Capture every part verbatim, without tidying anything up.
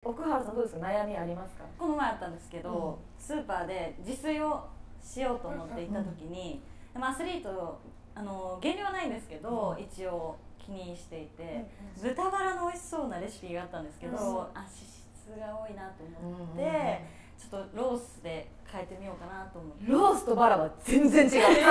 奥原さんどうですか、悩みありますか？ この前あったんですけど、うん、スーパーで自炊をしようと思って行った時に、うんうん、アスリートあの減量はないんですけど、うん、一応気にしていて、うん、豚バラの美味しそうなレシピがあったんですけど、うん、あ脂質が多いなと思って、うんうんうん、ちょっとロースで変えてみようかなと思って。 ロースとバラは全然違う。ごめん。いや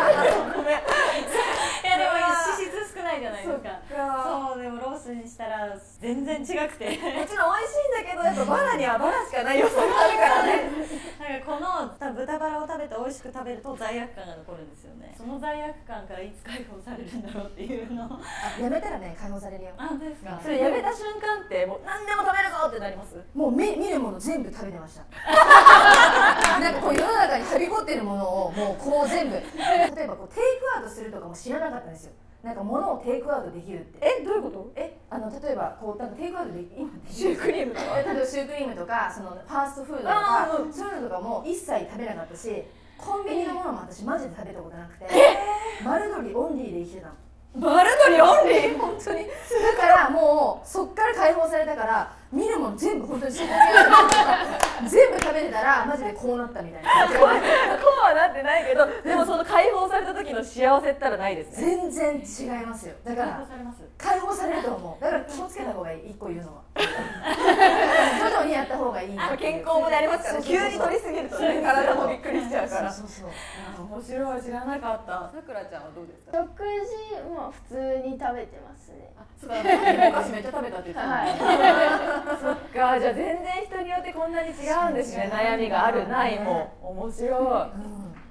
でも脂質少ないじゃないですか。そうでもロースにしたら全然違くて。 もちろん美味しいんだけど、やっぱバラにはバラしかない要素があるからね。 なんかこの豚バラを食べて美味しく食べると罪悪感が残るんですよね。その罪悪感からいつ解放されるんだろうっていうの。 やめたらね、解放されるよ。 あ、本当ですか。 それやめた瞬間ってもう何でも食べるぞってなります。もう見見るもの全部食べてました。なんかこう世の中にはびこってるものをもうこう全部、例えばこうテイクアウトするとかも知らなかったんですよ。なんか物をテイクアウトできるって。 え、どういうこと？ え、あの例えばこうなんかテイクアウトで今シュークリームとか、 例えばシュークリームとかそのファーストフードとか、うん、そういうのとかも一切食べなかったし、コンビニのものも私マジで食べたことなくて、丸鶏オンリーで生きてたの。 丸鶏オンリー？ 本当に。だからもうそっから解放されたから、見るもの全部本当に全部食べてたらマジでこうなったみたいな。 こうはなってないけど、でもその解放された時の幸せったらないですね。 全然違いますよ。だから解放されると思う。だから気をつけた方がいい。一個言うのは徐々にやった方がいい。 健康もねありますからね。急に取りすぎるとね、体もびっくりしちゃうから。 そうそうそう。 面白い、知らなかった。さくらちゃんはどうですか？ 食事も普通に食べてますね。 あ、そうだね。お菓子めっちゃ食べたって言ってた。はい。そっか、じゃあ全然人によってこんなに違うんですね。悩みがあるないも面白い。